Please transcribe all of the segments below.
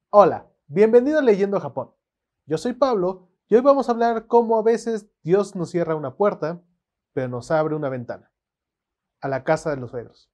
Hola, bienvenido a Leyendo Japón. Yo soy Pablo y hoy vamos a hablar cómo a veces Dios nos cierra una puerta, pero nos abre una ventana, a la casa de los suegros.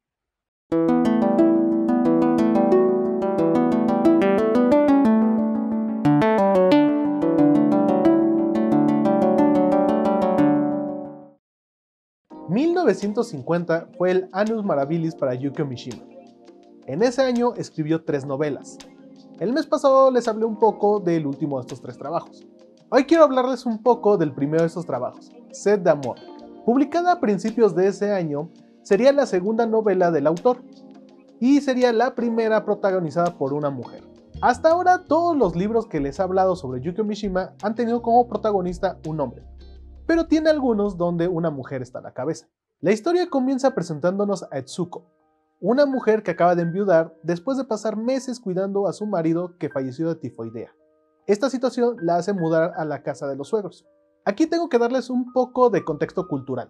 ...1950 fue el Annus Mirabilis para Yukio Mishima. En ese año escribió 3 novelas. El mes pasado les hablé un poco del último de estos 3 trabajos. Hoy quiero hablarles un poco del primero de estos trabajos, Sed de Amor. Publicada a principios de ese año, sería la segunda novela del autor y sería la primera protagonizada por una mujer. Hasta ahora todos los libros que les he hablado sobre Yukio Mishima han tenido como protagonista un hombre, pero tiene algunos donde una mujer está a la cabeza. La historia comienza presentándonos a Etsuko, una mujer que acaba de enviudar después de pasar meses cuidando a su marido que falleció de tifoidea. Esta situación la hace mudar a la casa de los suegros. Aquí tengo que darles un poco de contexto cultural.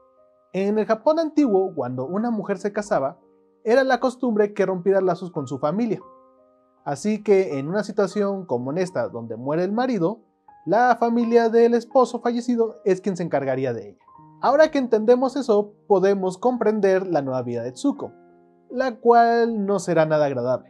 En el Japón antiguo, cuando una mujer se casaba, era la costumbre que rompiera lazos con su familia. Así que en una situación como en esta, donde muere el marido, la familia del esposo fallecido es quien se encargaría de ella. Ahora que entendemos eso, podemos comprender la nueva vida de Tsuko, la cual no será nada agradable,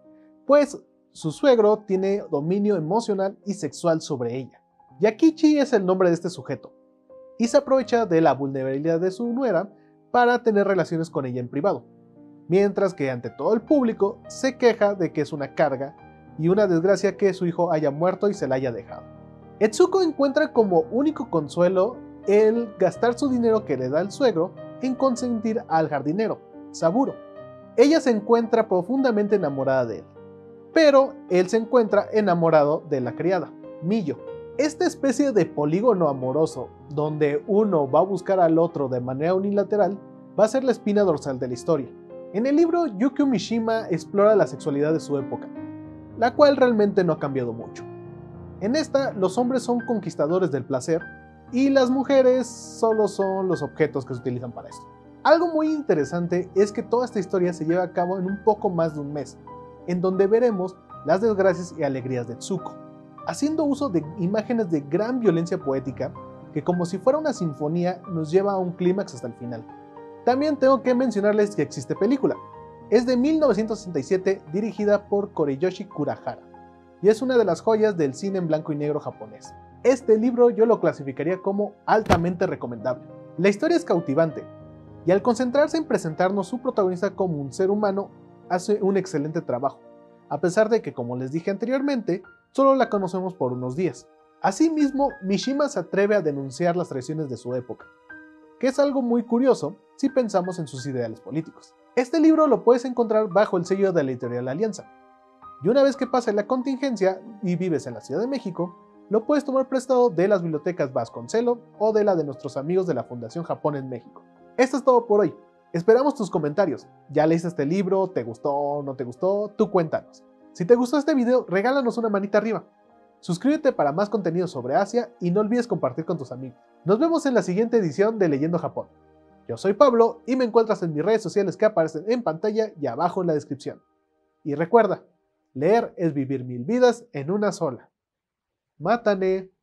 pues su suegro tiene dominio emocional y sexual sobre ella. Yakichi es el nombre de este sujeto, y se aprovecha de la vulnerabilidad de su nuera para tener relaciones con ella en privado, mientras que ante todo el público se queja de que es una carga y una desgracia que su hijo haya muerto y se la haya dejado. Etsuko encuentra como único consuelo el gastar su dinero que le da el suegro en consentir al jardinero, Saburo. Ella se encuentra profundamente enamorada de él, pero él se encuentra enamorado de la criada, Miyo. Esta especie de polígono amoroso, donde uno va a buscar al otro de manera unilateral, va a ser la espina dorsal de la historia. En el libro, Yukio Mishima explora la sexualidad de su época, la cual realmente no ha cambiado mucho. En esta, los hombres son conquistadores del placer y las mujeres solo son los objetos que se utilizan para esto. Algo muy interesante es que toda esta historia se lleva a cabo en un poco más de un mes, en donde veremos las desgracias y alegrías de Tsuko, haciendo uso de imágenes de gran violencia poética que, como si fuera una sinfonía, nos lleva a un clímax hasta el final. También tengo que mencionarles que existe película. Es de 1967, dirigida por Koreyoshi Kurahara, y es una de las joyas del cine en blanco y negro japonés. Este libro yo lo clasificaría como altamente recomendable. La historia es cautivante, y al concentrarse en presentarnos su protagonista como un ser humano, hace un excelente trabajo, a pesar de que, como les dije anteriormente, solo la conocemos por unos días. Asimismo, Mishima se atreve a denunciar las traiciones de su época, que es algo muy curioso si pensamos en sus ideales políticos. Este libro lo puedes encontrar bajo el sello de la editorial Alianza, y una vez que pase la contingencia y vives en la Ciudad de México, lo puedes tomar prestado de las bibliotecas Vasconcelo o de la de nuestros amigos de la Fundación Japón en México. Esto es todo por hoy. Esperamos tus comentarios. ¿Ya leíste este libro? ¿Te gustó? ¿No te gustó? Tú cuéntanos. Si te gustó este video, regálanos una manita arriba. Suscríbete para más contenido sobre Asia y no olvides compartir con tus amigos. Nos vemos en la siguiente edición de Leyendo Japón. Yo soy Pablo y me encuentras en mis redes sociales que aparecen en pantalla y abajo en la descripción. Y recuerda, leer es vivir 1000 vidas en una sola. ¡Mátane!